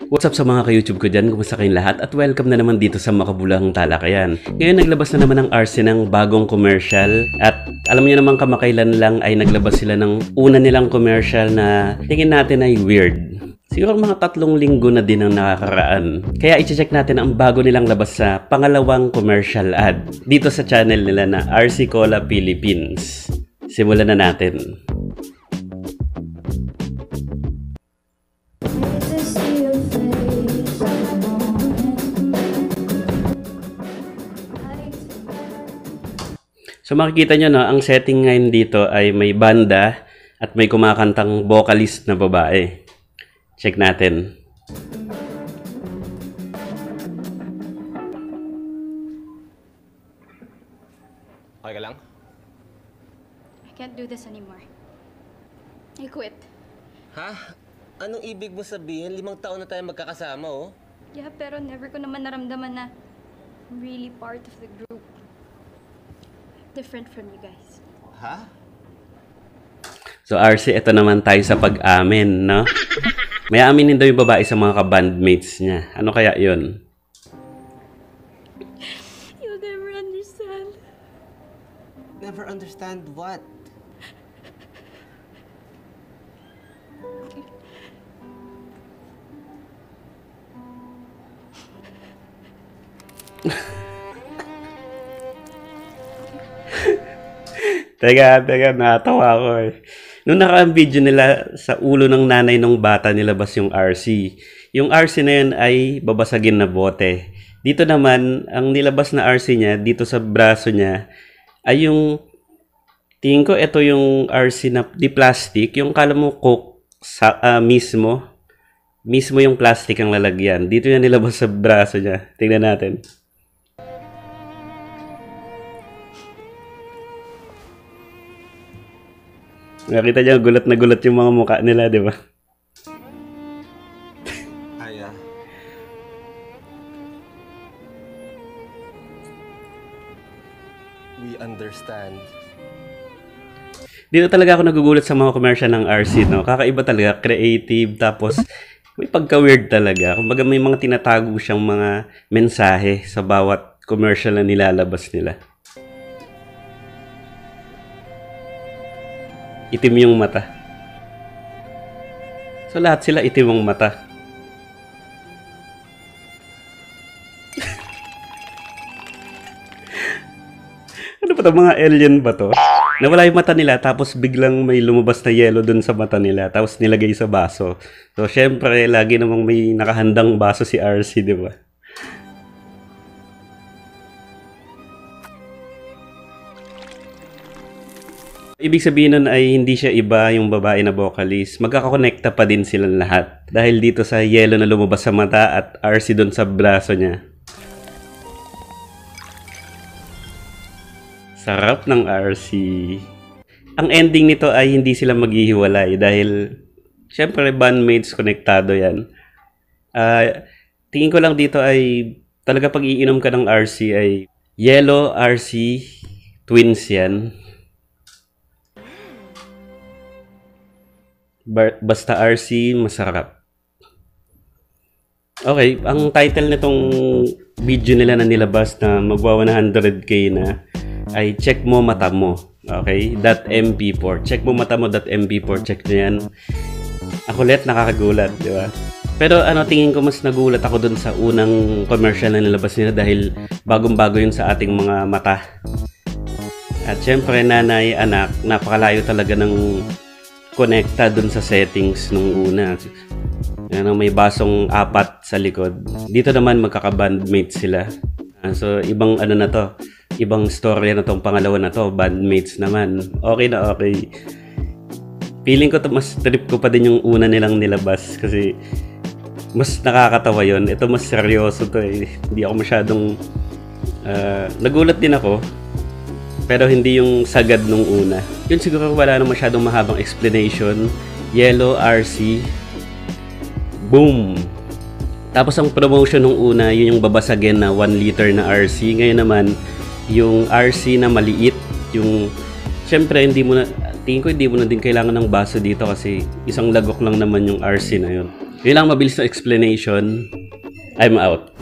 What's up sa mga ka-YouTube ko dyan? Kumusta kayong lahat? At welcome na naman dito sa Makabulang Talakayan. Ngayon naglabas na naman ang RC ng bagong commercial. At alam niyo naman kamakailan lang ay naglabas sila ng una nilang commercial na tingin natin ay weird. Siguro mga 3 linggo na din ang nakakaraan. Kaya i-check natin ang bago nilang labas sa pangalawang commercial ad dito sa channel nila na RC Cola Philippines. Simulan na natin. So makikita nyo no, ang setting ngayon dito ay may banda at may kumakantang vocalist na babae. Check natin. Okay ka lang? I can't do this anymore. I quit. Ha? Anong ibig mo sabihin? 5 taon na tayo magkakasama, oh. Yeah, pero never ko naman naramdaman na I'm really part of the group. Different from you guys. Ha? So RC, ito naman tayo sa pag-amin, no? May aminin daw yung babae sa mga ka-bandmates niya. Ano kaya yun? You'll never understand. Never understand what? Teka, natawa ako eh. Nung nakang video nila sa ulo ng nanay ng bata nilabas yung RC. Yung RC na yun ay babasagin na bote. Dito naman, ang nilabas na RC niya, dito sa braso niya, ay yung, tingin ko ito yung RC na di plastic. Yung kala mo Coke sa, mismo yung plastic ang lalagyan. Dito yan nilabas sa braso niya. Tingnan natin. Nakita niyo, gulat na gulat yung mga mukha nila, di ba? Aya. We understand. Dito talaga ako nagugulat sa mga commercial ng RC, no? Kakaiba talaga, creative, tapos may pagka-weird talaga. Kumbaga may mga tinatago siyang mga mensahe sa bawat commercial na nilalabas nila. Itim yung mata. So lahat sila itim ang mata. Ano ba ito? Mga alien ba to? Nawala yung mata nila tapos biglang may lumabas na yellow dun sa mata nila tapos nilagay sa baso. So syempre lagi namang may nakahandang baso si RC, di ba? Ibig sabihin nun ay hindi siya iba yung babae na vocalist. Magkakakonekta pa din silang lahat. Dahil dito sa yellow na lumabas sa mata at RC doon sa braso niya. Sarap ng RC. Ang ending nito ay hindi sila maghihiwalay dahil syempre bandmates konektado yan. Tingin ko lang dito ay talaga pag iinom ka ng RC ay yellow RC twins yan. Basta RC, masarap. Okay, ang title nitong video nila na nilabas na magwa 100k na ay Check Mo Mata Mo. Okay, .mp4. Check Mo Mata Mo .mp4. Check nyo yan. Ako ulit, nakakagulat, di ba? Pero ano, tingin ko mas nagulat ako dun sa unang commercial na nilabas nila dahil bagong-bago yun sa ating mga mata. At syempre, nanay, anak, napakalayo talaga ng connecta dun sa settings nung una. Yan, may basong 4 sa likod. Dito naman magkaka-bandmates sila. So ibang ano na to, ibang story na tong pangalawa na to, bandmates naman. Okay na okay. Feeling ko to, mas trip ko pa din yung una nilang nilabas kasi mas nakakatawa yon. Ito mas seryoso to eh. Hindi ako masyadong nagulat din ako. Pero hindi yung sagad nung una. Yun siguro wala na masyadong mahabang explanation. Yellow RC. Boom! Tapos ang promotion nung una, yun yung babasagin na 1 liter na RC. Ngayon naman, yung RC na maliit. Yung, syempre, tingin ko hindi mo na din kailangan ng baso dito kasi isang lagok lang naman yung RC na yun. Yun lang mabilis na explanation. I'm out.